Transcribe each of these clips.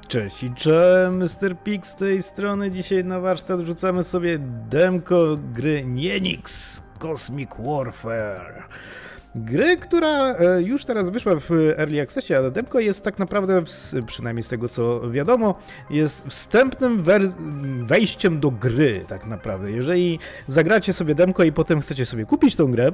Cześć i cześć, Mr. Pig z tej strony. Dzisiaj na warsztat wrzucamy sobie demko gry Nienix Cosmic Warfare. Gry, która już teraz wyszła w Early Accessie, ale demko jest tak naprawdę, przynajmniej z tego co wiadomo, jest wstępnym wejściem do gry tak naprawdę. Jeżeli zagracie sobie demko i potem chcecie sobie kupić tą grę,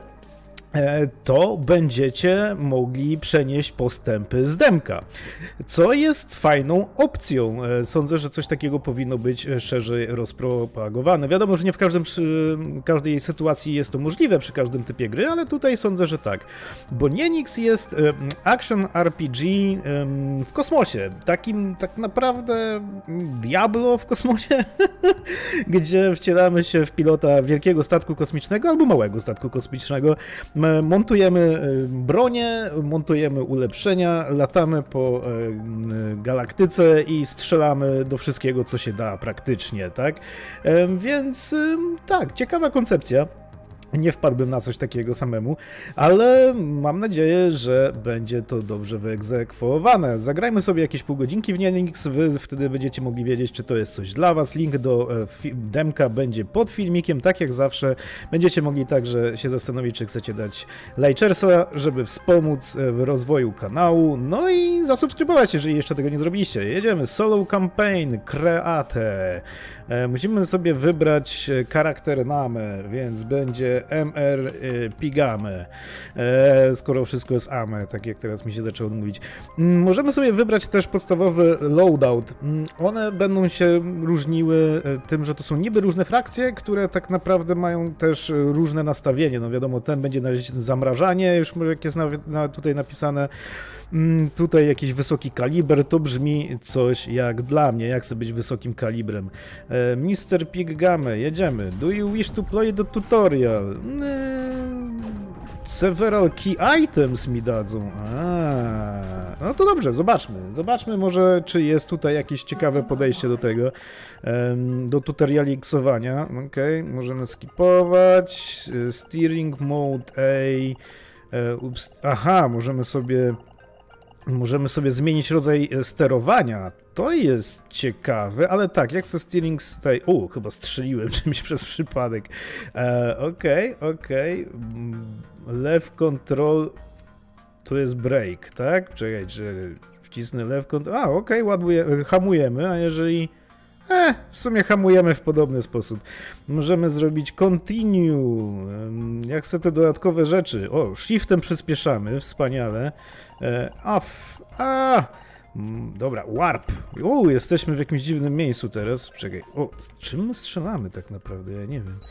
to będziecie mogli przenieść postępy z demka, co jest fajną opcją. Sądzę, że coś takiego powinno być szerzej rozpropagowane. Wiadomo, że nie w każdej sytuacji jest to możliwe przy każdym typie gry, ale tutaj sądzę, że tak. Bo Nienix jest action RPG w kosmosie. Takim tak naprawdę Diablo w kosmosie, gdzie wcielamy się w pilota wielkiego statku kosmicznego albo małego statku kosmicznego. Montujemy bronię, montujemy ulepszenia, latamy po galaktyce i strzelamy do wszystkiego, co się da praktycznie, tak? Więc tak, ciekawa koncepcja. Nie wpadłbym na coś takiego samemu, ale mam nadzieję, że będzie to dobrze wyegzekwowane. Zagrajmy sobie jakieś pół godzinki w Nienix, wy wtedy będziecie mogli wiedzieć, czy to jest coś dla was. Link do demka będzie pod filmikiem, tak jak zawsze. Będziecie mogli także się zastanowić, czy chcecie dać lajczersa, żeby wspomóc w rozwoju kanału, no i zasubskrybować, jeżeli jeszcze tego nie zrobiliście. Jedziemy, solo campaign, create. Musimy sobie wybrać charakter Name, więc będzie MR Pigame, skoro wszystko jest AME, tak jak teraz mi się zaczęło mówić. Możemy sobie wybrać też podstawowy loadout. One będą się różniły tym, że to są niby różne frakcje, które tak naprawdę mają też różne nastawienie. No wiadomo, ten będzie na zamrażanie, już jak jest tutaj napisane. Tutaj jakiś wysoki kaliber, to brzmi coś jak dla mnie, jak chcę być wysokim kalibrem. Mr. Pigame, jedziemy. Do you wish to play the tutorial? Several key items mi dadzą. No to dobrze, zobaczmy. Zobaczmy może, czy jest tutaj jakieś ciekawe podejście do tego, do tutorialiksowania. Okej, możemy skipować. Steering mode A. Aha, możemy sobie zmienić rodzaj sterowania. To jest ciekawe, ale tak, jak ze steering stay... chyba strzeliłem czymś przez przypadek. Okej. Left control to jest brake, tak? Czekaj, czy wcisnę left control... okej, hamujemy, a jeżeli... w sumie hamujemy w podobny sposób. Możemy zrobić continue. Jak chcę te dodatkowe rzeczy. Shiftem przyspieszamy, wspaniale. Off. Dobra, warp. Jesteśmy w jakimś dziwnym miejscu teraz. Czekaj. Z czym my strzelamy tak naprawdę? Ja nie wiem.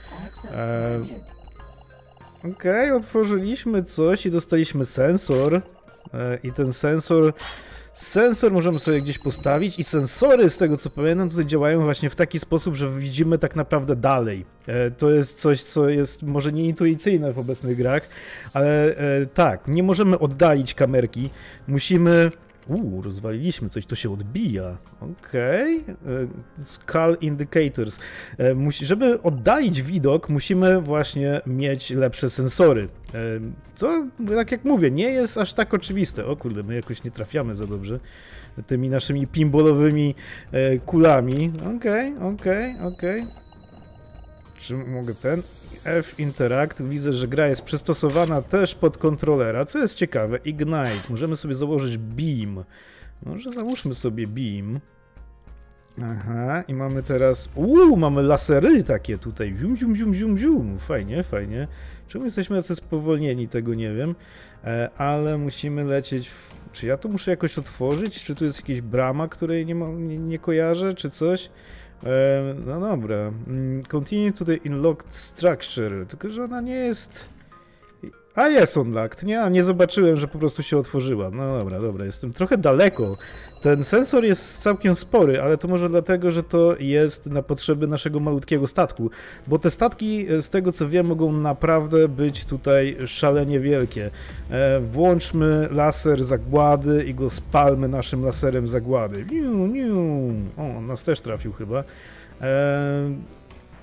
Okej, otworzyliśmy coś i dostaliśmy sensor. I ten sensor możemy sobie gdzieś postawić i sensory, z tego co pamiętam, tutaj działają właśnie w taki sposób, że widzimy tak naprawdę dalej. To jest coś, co jest może nieintuicyjne w obecnych grach, ale tak, nie możemy oddalić kamerki, musimy... rozwaliliśmy coś, to się odbija. Okej. Skull indicators. Żeby oddalić widok, musimy właśnie mieć lepsze sensory. Co, tak jak mówię, nie jest aż tak oczywiste. O kurde, my jakoś nie trafiamy za dobrze tymi naszymi pinballowymi kulami. Okej. Czy mogę ten? F Interact. Widzę, że gra jest przystosowana też pod kontrolera, co jest ciekawe. Ignite. Możemy sobie założyć Beam. Może załóżmy sobie Beam. Aha, i mamy teraz... mamy lasery takie tutaj. Zium. Fajnie. Czemu jesteśmy tacy spowolnieni, tego nie wiem. Ale musimy lecieć... Czy ja to muszę jakoś otworzyć? Czy tu jest jakaś brama, której nie kojarzę, czy coś? No dobra. Continue to the unlocked structure. Tylko, że ona nie jest... jest unlocked. Nie zobaczyłem, że po prostu się otworzyła. No dobra, jestem trochę daleko. Ten sensor jest całkiem spory, ale to może dlatego, że to jest na potrzeby naszego malutkiego statku. Bo te statki, z tego co wiem, mogą naprawdę być tutaj szalenie wielkie. Włączmy laser zagłady i go spalmy naszym laserem zagłady. On nas też trafił chyba.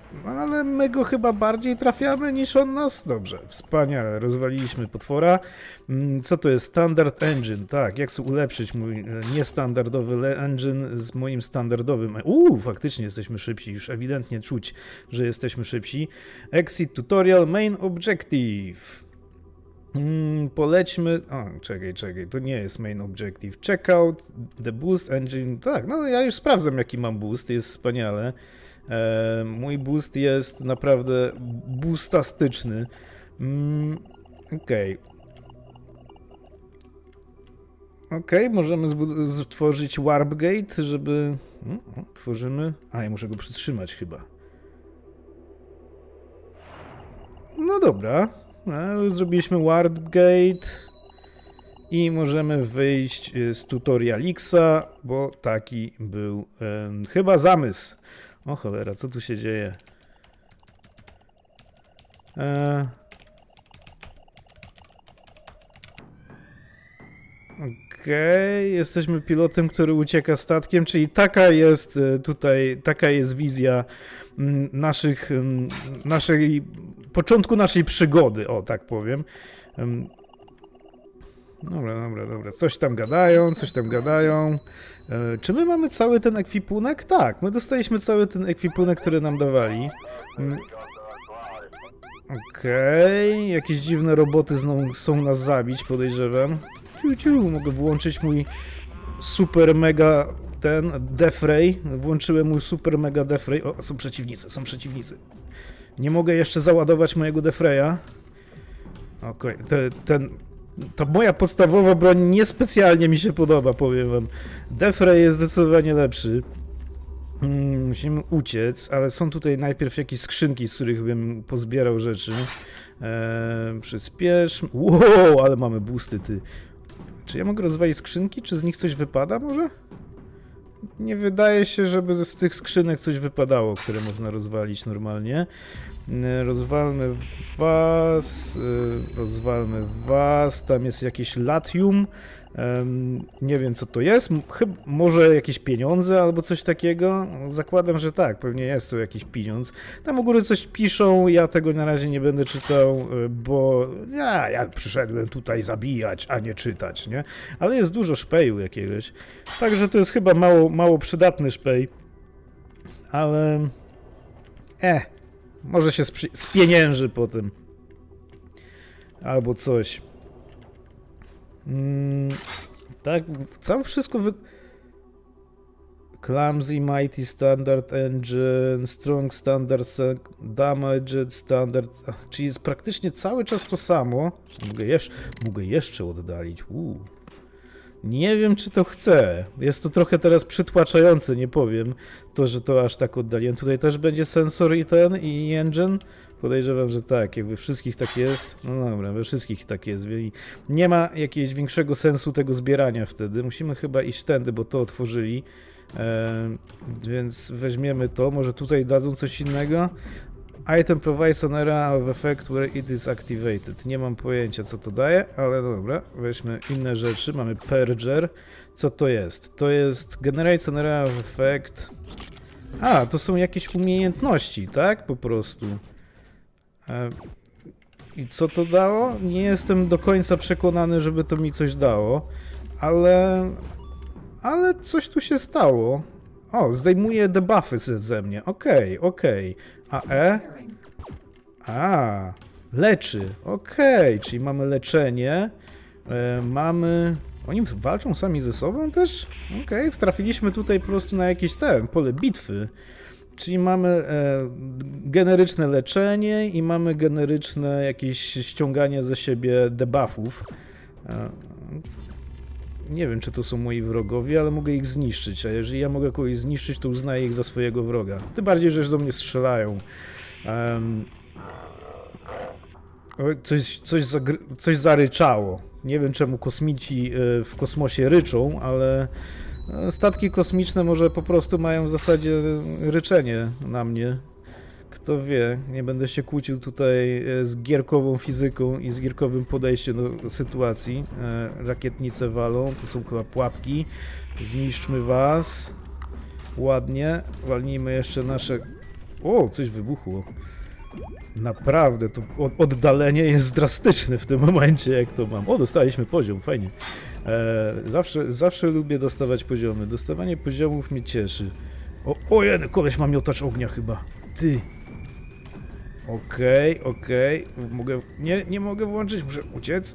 ale my go chyba bardziej trafiamy niż on nas. Dobrze, wspaniale, rozwaliliśmy potwora. Co to jest? Standard Engine, tak, jak sobie ulepszyć mój niestandardowy engine z moim standardowym. Faktycznie jesteśmy szybsi, już ewidentnie czuć, że jesteśmy szybsi. Exit Tutorial Main Objective. Polećmy. O, czekaj, to nie jest main objective. Checkout the boost engine. Tak, no ja już sprawdzam, jaki mam boost, jest wspaniale. Mój boost jest naprawdę boostastyczny. Okej, możemy stworzyć warp gate, żeby. Tworzymy. Ja muszę go przytrzymać chyba. No dobra. Zrobiliśmy warp gate i możemy wyjść z tutorialixa, bo taki był chyba zamysł. O cholera, co tu się dzieje? Okej, jesteśmy pilotem, który ucieka statkiem, czyli taka jest tutaj, taka jest wizja początku naszej przygody, o tak powiem. Dobra. Coś tam gadają. Czy my mamy cały ten ekwipunek? Tak, my dostaliśmy cały ten ekwipunek, który nam dawali. Okej, jakieś dziwne roboty chcą nas zabić, podejrzewam. Mogę włączyć mój super mega Death Ray. Włączyłem mój super mega Death Ray. O, są przeciwnicy. Nie mogę jeszcze załadować mojego Death Raya. Okej, ta moja podstawowa broń niespecjalnie mi się podoba, powiem wam. Death Ray jest zdecydowanie lepszy. Musimy uciec, ale są tutaj najpierw jakieś skrzynki, z których bym pozbierał rzeczy. Przyspiesz. Wow, ale mamy boosty, ty. Czy ja mogę rozwalić skrzynki? Czy z nich coś wypada może? Nie wydaje się, żeby z tych skrzynek coś wypadało, które można rozwalić normalnie. Rozwalmy was, tam jest jakieś latium. Nie wiem, co to jest. Może jakieś pieniądze albo coś takiego. Zakładam, że tak, pewnie jest to jakiś pieniądz. Tam u góry coś piszą, ja tego na razie nie będę czytał, bo ja przyszedłem tutaj zabijać, a nie czytać, nie? Ale jest dużo szpeju jakiegoś. Także to jest chyba mało przydatny szpej. Ale może się spienięży potem. Albo coś. Tak, całe wszystko Clumsy, Mighty Standard Engine, Strong Standard, Damaged Standard, czyli jest praktycznie cały czas to samo. Mogę jeszcze oddalić. Nie wiem, czy to chcę. Jest to trochę teraz przytłaczające, nie powiem. To, że to aż tak oddaliłem. Tutaj też będzie sensor i engine. Podejrzewam, że tak, jak we wszystkich tak jest. No dobra, we wszystkich tak jest. Nie ma jakiegoś większego sensu tego zbierania wtedy. Musimy chyba iść tędy, bo to otworzyli. Więc weźmiemy to. Może tutaj dadzą coś innego. Item provides an area of effect where it is activated. Nie mam pojęcia, co to daje, ale no dobra. Weźmy inne rzeczy. Mamy Purger. Co to jest? To jest generates an area of effect. To są jakieś umiejętności, tak? Po prostu. I co to dało? Nie jestem do końca przekonany, żeby to mi coś dało, ale coś tu się stało. O, zdejmuje debuffy ze mnie. Okej. A leczy. Czyli mamy leczenie. Oni walczą sami ze sobą też? Trafiliśmy tutaj po prostu na jakieś pole bitwy. Czyli mamy generyczne leczenie i mamy generyczne jakieś ściąganie ze siebie debuffów. Nie wiem, czy to są moi wrogowie, ale mogę ich zniszczyć, a jeżeli ja mogę kogoś zniszczyć, to uznaję ich za swojego wroga. Tym bardziej, że do mnie strzelają. Coś zaryczało. Nie wiem, czemu kosmici w kosmosie ryczą, ale statki kosmiczne może po prostu mają w zasadzie ryczenie na mnie. Kto wie, nie będę się kłócił tutaj z gierkową fizyką i z gierkowym podejściem do sytuacji. Rakietnice walą, to są chyba pułapki. Zniszczmy was. Ładnie. Walnijmy jeszcze nasze O, coś wybuchło. Naprawdę, to oddalenie jest drastyczne w tym momencie, jak to mam. O, dostaliśmy poziom, fajnie. Zawsze lubię dostawać poziomy. Dostawanie poziomów mnie cieszy. O, jeden koleś ma miotacz ognia chyba. Ty. Okej. Mogę... Nie mogę włączyć, muszę uciec.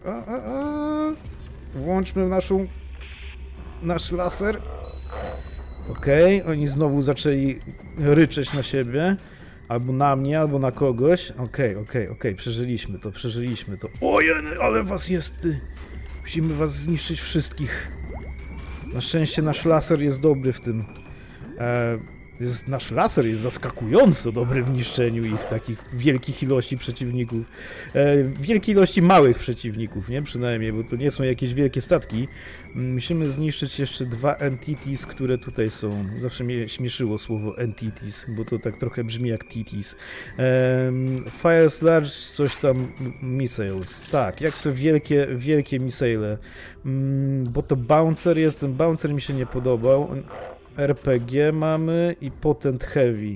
Włączmy nasz laser. Oni znowu zaczęli ryczeć na siebie. Albo na mnie, albo na kogoś. Okej, przeżyliśmy to. Ojej, ale was jest, ty! Musimy was zniszczyć wszystkich. Na szczęście nasz laser jest dobry w tym. Nasz laser jest zaskakująco dobry w niszczeniu ich takich wielkich ilości przeciwników. Wielkiej ilości małych przeciwników, nie? Przynajmniej, bo to nie są jakieś wielkie statki. Musimy zniszczyć jeszcze 2 entities, które tutaj są. Zawsze mnie śmieszyło słowo entities, bo to tak trochę brzmi jak titis. Fire Sludge, coś tam, missiles. Tak, jak są wielkie missile. Bo to bouncer jest, ten bouncer mi się nie podobał. RPG mamy i Potent Heavy.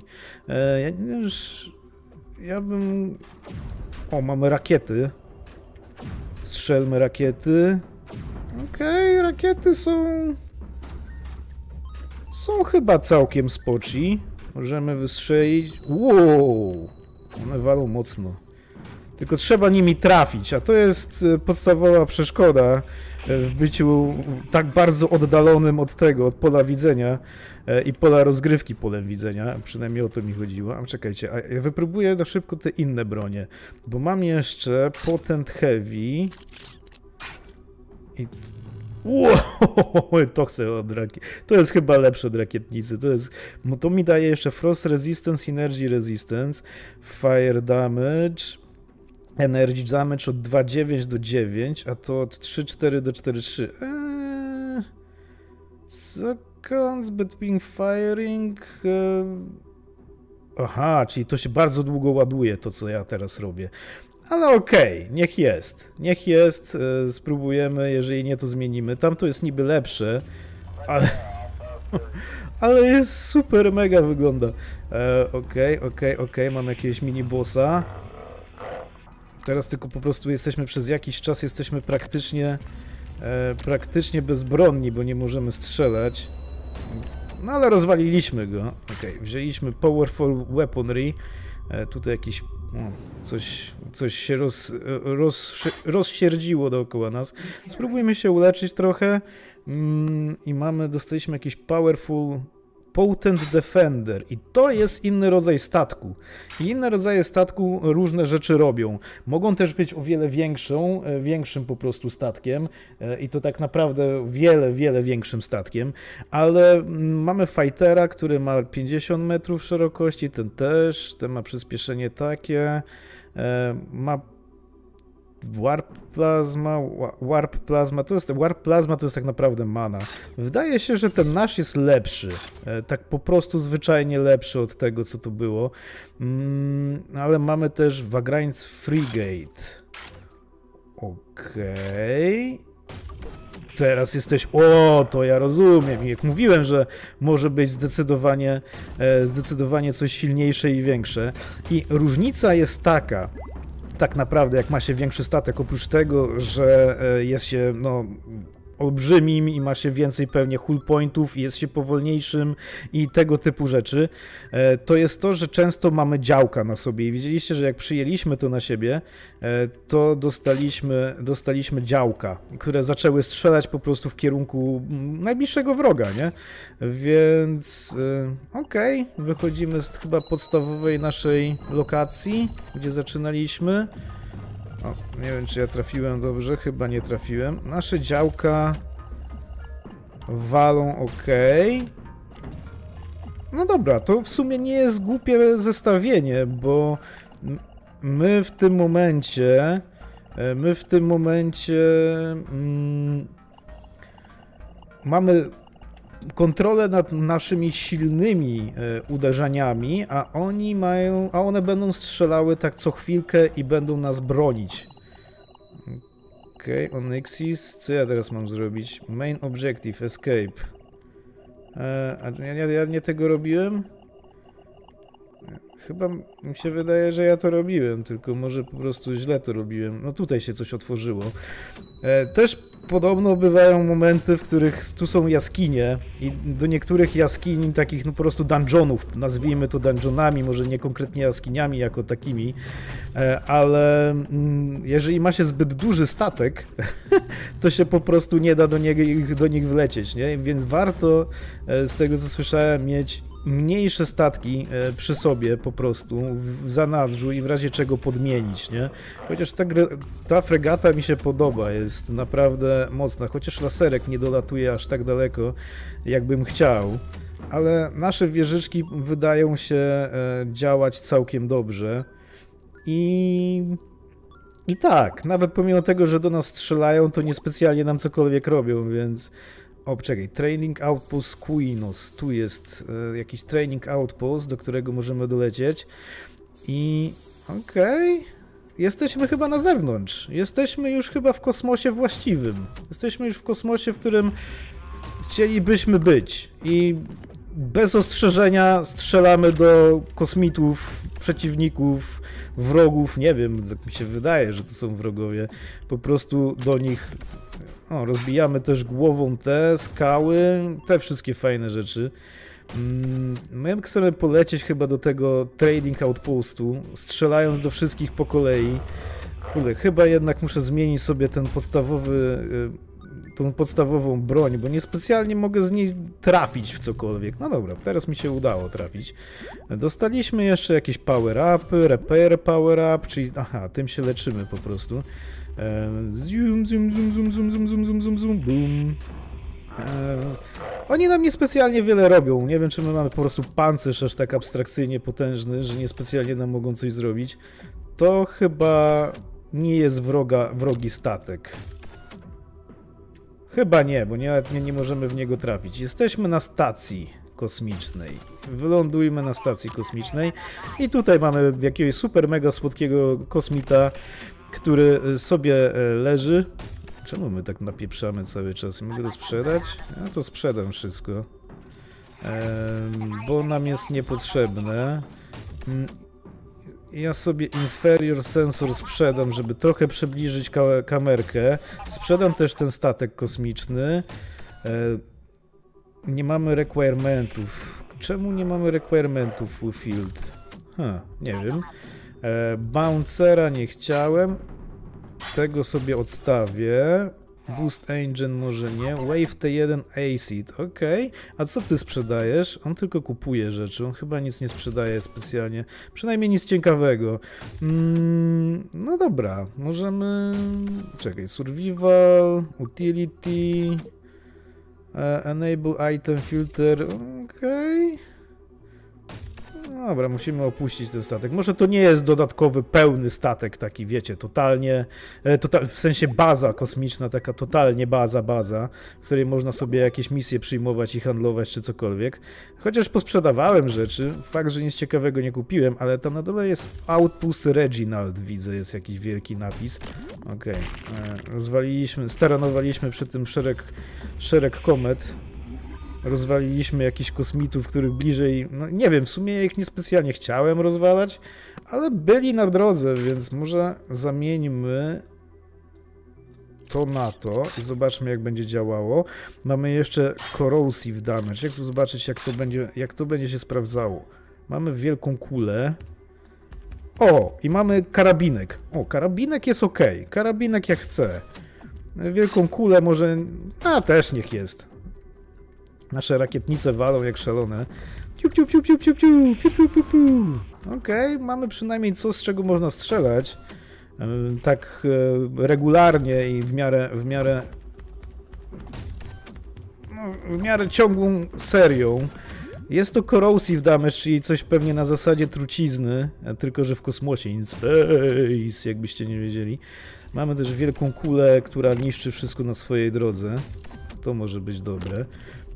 Ja bym... O, mamy rakiety. Strzelmy rakiety. Rakiety są chyba całkiem spoci. Możemy wystrzelić. Wow! One walą mocno. Tylko trzeba nimi trafić, a to jest podstawowa przeszkoda w byciu tak bardzo oddalonym od pola widzenia i pola rozgrywki polem widzenia. Przynajmniej o to mi chodziło. A czekajcie, ja wypróbuję na szybko te inne bronie, bo mam jeszcze Potent Heavy i... Wow, to chcę od rakiet. To jest chyba lepsze od rakietnicy. To mi daje jeszcze Frost Resistance, Energy Resistance, Fire Damage, Energy Damage od 2,9 do 9, a to od 3,4 do 4,3. Seconds between firing... Aha, czyli to się bardzo długo ładuje, to co ja teraz robię. Ale okej, niech jest, spróbujemy, jeżeli nie to zmienimy. Tam to jest niby lepsze, ale jest super, mega wygląda. Okej, mam jakiegoś mini-bossa. Teraz tylko po prostu przez jakiś czas jesteśmy praktycznie bezbronni, bo nie możemy strzelać. No ale rozwaliliśmy go. Wzięliśmy Powerful Weaponry. Tutaj jakiś... coś się rozsierdziło dookoła nas. Spróbujmy się uleczyć trochę. I dostaliśmy jakiś Potent Defender i to jest inny rodzaj statku. I inne rodzaje statku różne rzeczy robią. Mogą też być o wiele większym po prostu statkiem i to tak naprawdę wiele większym statkiem, ale mamy fightera, który ma 50 metrów szerokości, ten ma przyspieszenie takie, ma Warp Plasma to jest tak naprawdę mana. Wydaje się, że ten nasz jest lepszy. Tak po prostu zwyczajnie lepszy od tego, co tu było. Ale mamy też Vagrant's Frigate. Teraz jesteś... O, to ja rozumiem. Jak mówiłem, że może być zdecydowanie coś silniejsze i większe. I różnica jest taka, tak naprawdę, jak ma się większy statek, oprócz tego, że jest się olbrzymim i ma się więcej pewnie hull pointów i jest się powolniejszym i tego typu rzeczy, to jest to, że często mamy działka na sobie i widzieliście, że jak przyjęliśmy to na siebie, to dostaliśmy działka, które zaczęły strzelać po prostu w kierunku najbliższego wroga, nie? Więc wychodzimy z chyba podstawowej naszej lokacji, gdzie zaczynaliśmy. Nie wiem, czy ja trafiłem dobrze, chyba nie trafiłem. Nasze działka walą No dobra, to w sumie nie jest głupie zestawienie, bo my w tym momencie mamy kontrolę nad naszymi silnymi uderzeniami, a one będą strzelały tak co chwilkę i będą nas bronić. Onyxis, co ja teraz mam zrobić? Main objective, escape. A ja nie tego robiłem? Chyba mi się wydaje, że ja to robiłem, tylko może po prostu źle to robiłem. No tutaj się coś otworzyło. Też podobno bywają momenty, w których tu są jaskinie i do niektórych jaskiń, takich no po prostu dungeonów, nazwijmy to dungeonami, może nie konkretnie jaskiniami jako takimi, ale jeżeli ma się zbyt duży statek, to się po prostu nie da do nich wlecieć, nie? Więc warto, z tego co słyszałem, mieć mniejsze statki przy sobie po prostu w zanadrzu i w razie czego podmienić, nie? Chociaż ta fregata mi się podoba, jest naprawdę mocna, chociaż laserek nie dolatuje aż tak daleko, jakbym chciał, ale nasze wieżyczki wydają się działać całkiem dobrze i tak, nawet pomimo tego, że do nas strzelają, to niespecjalnie nam cokolwiek robią, więc... O, czekaj, Training Outpost Quinos. Tu jest jakiś Training Outpost, do którego możemy dolecieć. I okej. Jesteśmy chyba na zewnątrz. Jesteśmy już chyba w kosmosie właściwym. Jesteśmy już w kosmosie, w którym chcielibyśmy być. I bez ostrzeżenia strzelamy do kosmitów, przeciwników, wrogów. Nie wiem, mi się wydaje, że to są wrogowie. Po prostu do nich... O, rozbijamy też głową te skały, te wszystkie fajne rzeczy. My chcemy polecieć chyba do tego Trading Outpostu, strzelając do wszystkich po kolei. Kurde, chyba jednak muszę zmienić sobie ten tą podstawową broń, bo niespecjalnie mogę z niej trafić w cokolwiek. No dobra, teraz mi się udało trafić. Dostaliśmy jeszcze jakieś power-upy, repair power-up, czyli aha, tym się leczymy po prostu. Zoom, zoom, zoom, zoom, zoom, zoom, zoom, zoom, zoom, zoom, boom. Oni nam niespecjalnie wiele robią. Nie wiem, czy my mamy po prostu pancerz aż tak abstrakcyjnie potężny, że niespecjalnie nam mogą coś zrobić. To chyba nie jest wrogi statek. Chyba nie, bo nie możemy w niego trafić. Jesteśmy na stacji kosmicznej. Wylądujmy na stacji kosmicznej i tutaj mamy jakiegoś super mega słodkiego kosmita, który sobie leży. Czemu my tak napieprzamy cały czas? Mogę to sprzedać? Ja to sprzedam wszystko. Bo nam jest niepotrzebne. Ja sobie inferior sensor sprzedam, żeby trochę przybliżyć kamerkę. Sprzedam też ten statek kosmiczny. Nie mamy requirementów. Czemu nie mamy requirementów fulfilled? Nie wiem. Bouncera nie chciałem. Tego sobie odstawię. Boost Engine może nie. Wave T1 Acid. Ok. A co ty sprzedajesz? On tylko kupuje rzeczy. On chyba nic nie sprzedaje specjalnie. Przynajmniej nic ciekawego. No dobra. Możemy... Czekaj. Survival. Utility. Enable Item Filter. Okej. Dobra, musimy opuścić ten statek. Może to nie jest dodatkowy, pełny statek, taki wiecie, w sensie baza kosmiczna, taka totalnie baza, w której można sobie jakieś misje przyjmować i handlować, czy cokolwiek. Chociaż posprzedawałem rzeczy, fakt, że nic ciekawego nie kupiłem, ale tam na dole jest Outpost Reginald, widzę, jest jakiś wielki napis. Okej, staranowaliśmy przy tym szereg komet. Rozwaliliśmy jakichś kosmitów, których bliżej... No nie wiem, w sumie ja ich niespecjalnie chciałem rozwalać, ale byli na drodze, więc może zamieńmy to na to i zobaczmy, jak będzie działało. Mamy jeszcze corrosive damage. Jak chcę zobaczyć, jak to będzie się sprawdzało. Mamy wielką kulę. O, i mamy karabinek. O, karabinek jest ok. Karabinek jak chcę. Wielką kulę może... A, też niech jest. Nasze rakietnice walą jak szalone. Okej, mamy przynajmniej coś, z czego można strzelać. Tak regularnie i w miarę ciągłą serią. Jest to corrosive damage, czyli coś pewnie na zasadzie trucizny, tylko że w kosmosie, in space, jakbyście nie wiedzieli. Mamy też wielką kulę, która niszczy wszystko na swojej drodze. To może być dobre.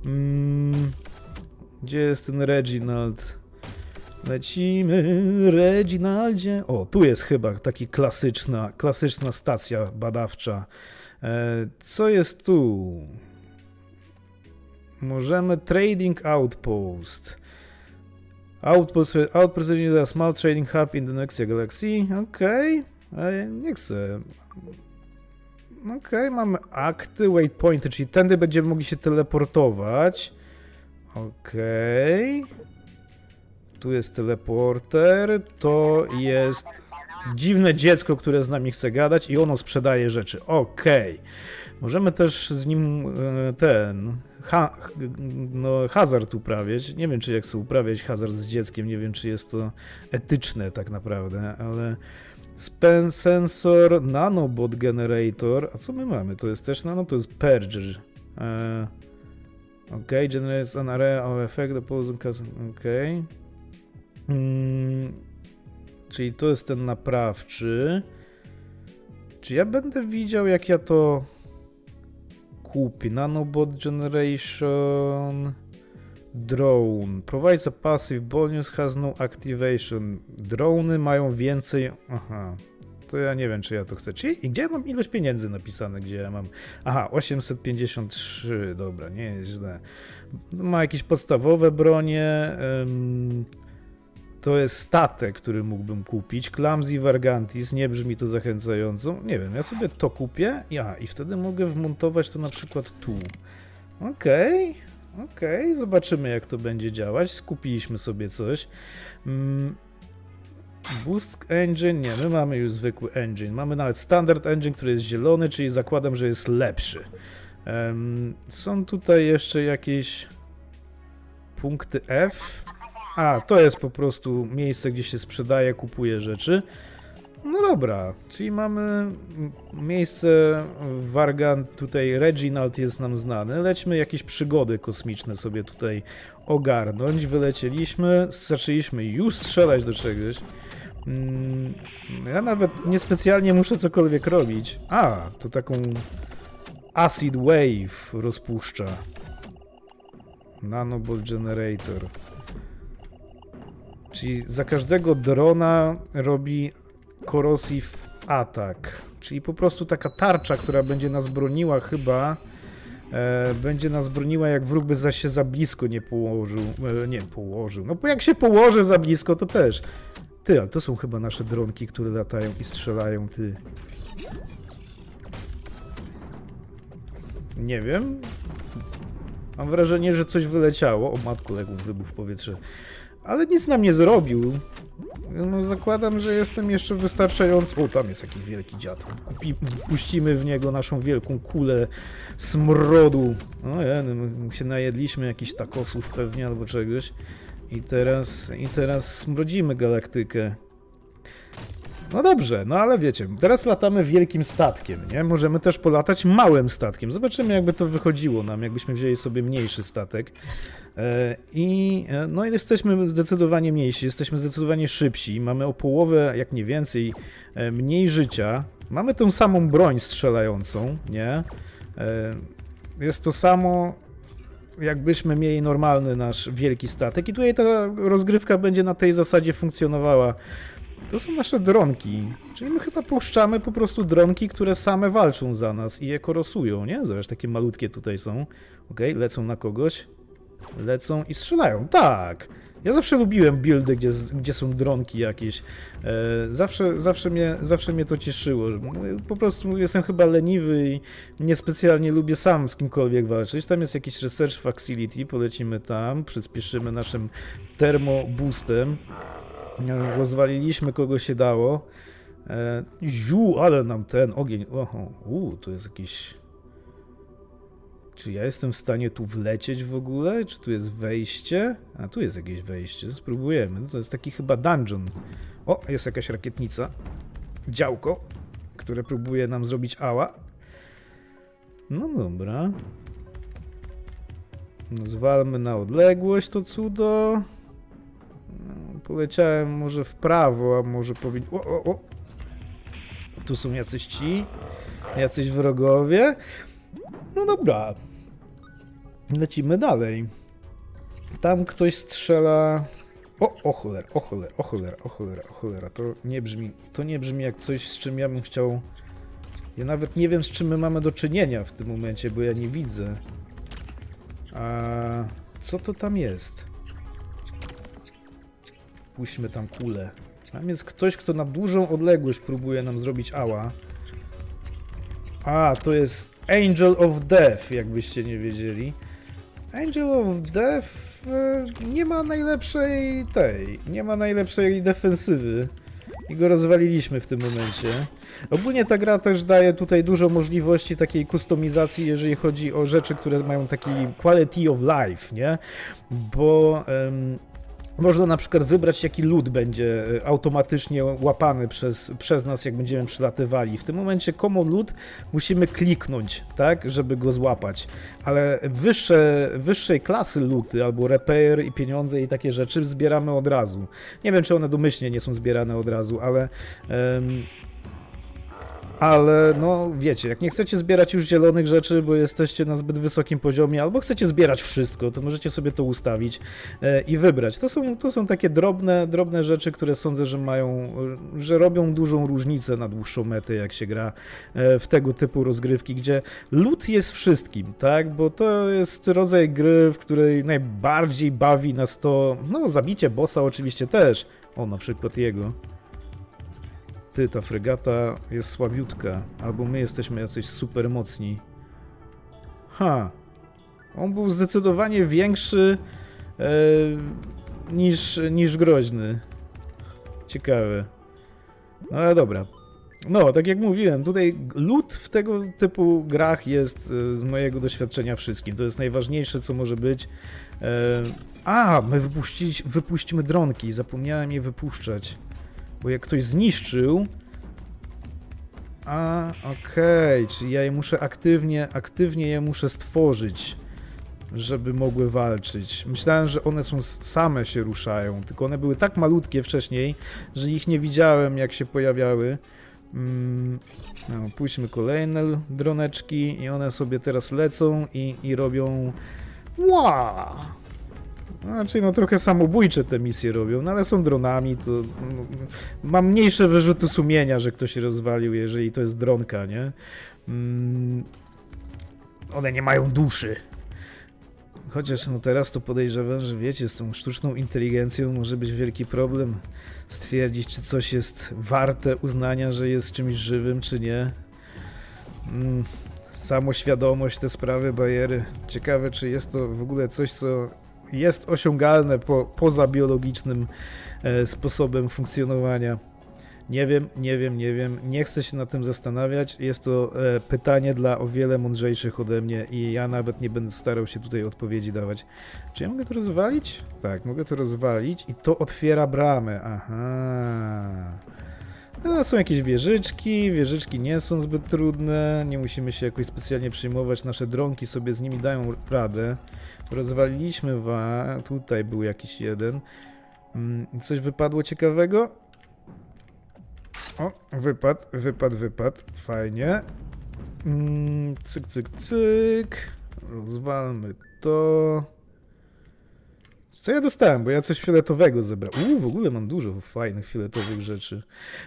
Gdzie jest ten Reginald? Lecimy, Reginaldzie. O, tu jest chyba taki klasyczna stacja badawcza. Co jest tu? Możemy Trading Outpost. Outpost is a small trading hub in the Nexia Galaxy. Okej. Nie chcę. Okej, mamy akty, waypointy, czyli tędy będziemy mogli się teleportować. Okej. Tu jest teleporter. To jest dziwne dziecko, które z nami chce gadać i ono sprzedaje rzeczy. Okej. Możemy też z nim hazard uprawiać. Nie wiem, czy jak chcę uprawiać hazard z dzieckiem, nie wiem, czy jest to etyczne tak naprawdę, ale sensor, nanobot generator. A co my mamy? To jest też nano, to jest purger. Generates an array of effect opposing okej. Czyli to jest ten naprawczy. Czy ja będę widział, jak ja to kupię? Nanobot generation drone. Provides a passive bonus, has no activation. Drony mają więcej... Aha. To ja nie wiem, czy ja to chcę. Czyli gdzie ja mam ilość pieniędzy napisane? Gdzie ja mam... Aha, 853. Dobra, nie jest źle. Ma jakieś podstawowe bronie. To jest statek, który mógłbym kupić. Clumsy Vargantis, nie brzmi to zachęcająco. Nie wiem, ja sobie to kupię. I wtedy mogę wmontować to na przykład tu. Okej, zobaczymy, jak to będzie działać. Skupiliśmy sobie coś. Boost Engine, nie, my mamy już zwykły engine. Mamy nawet Standard Engine, który jest zielony, czyli zakładam, że jest lepszy. Są tutaj jeszcze jakieś punkty F. A, to jest po prostu miejsce, gdzie się sprzedaje, kupuje rzeczy. No dobra, czyli mamy miejsce Vargant, tutaj Reginald jest nam znany. Lećmy jakieś przygody kosmiczne sobie tutaj ogarnąć. Wylecieliśmy, zaczęliśmy już strzelać do czegoś. Ja nawet niespecjalnie muszę cokolwiek robić. A, to taką Acid Wave rozpuszcza. Nanobot Generator. Czyli za każdego drona robi corrosive attack. Czyli po prostu taka tarcza, która będzie nas broniła chyba. Będzie nas broniła, jak wróg by się za blisko nie położył. Nie położył. No bo jak się położy za blisko, to też. Ty, ale to są chyba nasze dronki, które latają i strzelają, ty. Nie wiem. Mam wrażenie, że coś wyleciało. O matku, jak wybuch w powietrze. Ale nic nam nie zrobił. No, zakładam, że jestem jeszcze wystarczająco... O, tam jest jakiś wielki dziad. Puścimy w niego naszą wielką kulę smrodu. O, my się najedliśmy jakichś takosów pewnie albo czegoś. I teraz smrodzimy galaktykę. No dobrze, no ale wiecie, teraz latamy wielkim statkiem, nie? Możemy też polatać małym statkiem. Zobaczymy, jakby to wychodziło nam, jakbyśmy wzięli sobie mniejszy statek. No i jesteśmy zdecydowanie mniejsi, jesteśmy zdecydowanie szybsi, mamy o połowę, jak nie więcej, mniej życia. Mamy tą samą broń strzelającą, nie? Jest to samo, jakbyśmy mieli normalny nasz wielki statek i tutaj ta rozgrywka będzie na tej zasadzie funkcjonowała. To są nasze dronki, czyli my chyba puszczamy po prostu dronki, które same walczą za nas i je korosują, nie? Zobacz, takie malutkie tutaj są. Okej, lecą na kogoś. Lecą i strzelają. Tak! Ja zawsze lubiłem buildy, gdzie są dronki jakieś. Zawsze mnie to cieszyło. Po prostu jestem chyba leniwy i niespecjalnie lubię sam z kimkolwiek walczyć. Tam jest jakiś research facility, polecimy tam, przyspieszymy naszym termoboostem. Rozwaliliśmy kogo się dało. Ale nam ten ogień... Oho, to jest jakiś... Czy ja jestem w stanie tu wlecieć w ogóle? Czy tu jest wejście? A, tu jest jakieś wejście. Spróbujemy. No to jest taki chyba dungeon. O, jest jakaś rakietnica. Działko, które próbuje nam zrobić ała. No dobra. No, zwalmy na odległość to cudo. No, poleciałem może w prawo, a może powinien... O! Tu są jacyś wrogowie. No dobra. Lecimy dalej. Tam ktoś strzela... O cholera. To nie brzmi jak coś, z czym ja bym chciał... Ja nawet nie wiem, z czym my mamy do czynienia w tym momencie, bo ja nie widzę. A co to tam jest? Puśćmy tam kulę. Tam jest ktoś, kto na dużą odległość próbuje nam zrobić ała. A, to jest Angel of Death, jakbyście nie wiedzieli. Angel of Death nie ma najlepszej nie ma najlepszej defensywy. I go rozwaliliśmy w tym momencie. Ogólnie ta gra też daje tutaj dużo możliwości takiej kustomizacji, jeżeli chodzi o rzeczy, które mają taki quality of life, nie? Bo można na przykład wybrać, jaki lód będzie automatycznie łapany przez nas, jak będziemy przylatywali. W tym momencie common lód musimy kliknąć, tak, żeby go złapać. Ale wyższej klasy lódy, albo repair i pieniądze i takie rzeczy zbieramy od razu. Nie wiem, czy one domyślnie nie są zbierane od razu, ale no wiecie, jak nie chcecie zbierać już zielonych rzeczy, bo jesteście na zbyt wysokim poziomie, albo chcecie zbierać wszystko, to możecie sobie to ustawić i wybrać. To są takie drobne rzeczy, które sądzę, że robią dużą różnicę na dłuższą metę, jak się gra w tego typu rozgrywki, gdzie loot jest wszystkim, tak? Bo to jest rodzaj gry, w której najbardziej bawi nas to, no zabicie bossa oczywiście też, o na przykład jego. Ta fregata jest słabiutka, albo my jesteśmy jacyś super mocni. On był zdecydowanie większy niż groźny. Ciekawe. No ale dobra. No, tak jak mówiłem, tutaj loot w tego typu grach jest z mojego doświadczenia wszystkim. To jest najważniejsze, co może być. My wypuścimy dronki. Zapomniałem je wypuszczać. Bo jak ktoś zniszczył... Okej, czyli ja je muszę aktywnie je muszę stworzyć, żeby mogły walczyć. Myślałem, że one same się ruszają, tylko one były tak malutkie wcześniej, że ich nie widziałem, jak się pojawiały. Puśćmy kolejne droneczki i one sobie teraz lecą i robią... Znaczy, no trochę samobójcze te misje robią, no ale są dronami, to mam mniejsze wyrzuty sumienia, że ktoś się rozwalił, jeżeli to jest dronka, nie? One nie mają duszy. Chociaż no teraz to podejrzewam, że wiecie, z tą sztuczną inteligencją może być wielki problem stwierdzić, czy coś jest warte uznania, że jest czymś żywym, czy nie. Samoświadomość, te sprawy, bariery. Ciekawe, czy jest to w ogóle coś, co jest osiągalne poza biologicznym sposobem funkcjonowania. Nie wiem. Nie chcę się nad tym zastanawiać. Jest to pytanie dla o wiele mądrzejszych ode mnie i ja nawet nie będę starał się tutaj odpowiedzi dawać. Czy ja mogę to rozwalić? Tak, mogę to rozwalić i to otwiera bramę. Aha. No, są jakieś wieżyczki. Wieżyczki nie są zbyt trudne. Nie musimy się jakoś specjalnie przejmować. Nasze dronki sobie z nimi dają radę. Rozwaliliśmy tutaj był jakiś jeden. Coś wypadło ciekawego? O, wypadł. Fajnie. Cyk. Rozwalmy to. Co ja dostałem? Bo ja coś fioletowego zebrałem. W ogóle mam dużo fajnych fioletowych rzeczy.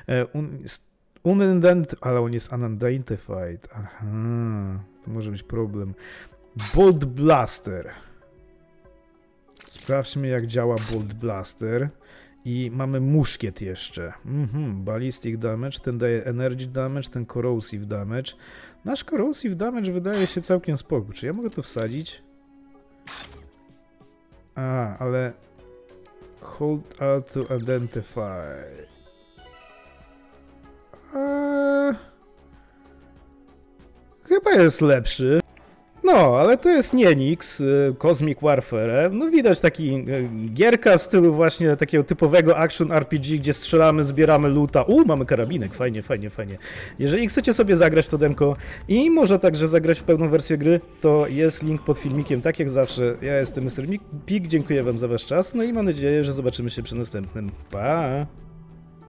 Ale on jest unidentified. Aha, to może być problem. Bolt Blaster. Sprawdźmy, jak działa Bolt Blaster. I mamy muszkiet jeszcze. Ballistic damage, ten daje energy damage, ten corrosive damage. Nasz corrosive damage wydaje się całkiem spoko. Czy ja mogę to wsadzić? Ale... Hold Alt to identify. Chyba jest lepszy. No, ale to jest Nienix, Cosmic Warfare. No widać taki gierka w stylu właśnie takiego typowego action RPG, gdzie strzelamy, zbieramy loota. Mamy karabinek, fajnie. Jeżeli chcecie sobie zagrać w to demko i może także zagrać w pełną wersję gry, to jest link pod filmikiem, tak jak zawsze. Ja jestem Mr. Pig, dziękuję wam za wasz czas, no i mam nadzieję, że zobaczymy się przy następnym. Pa!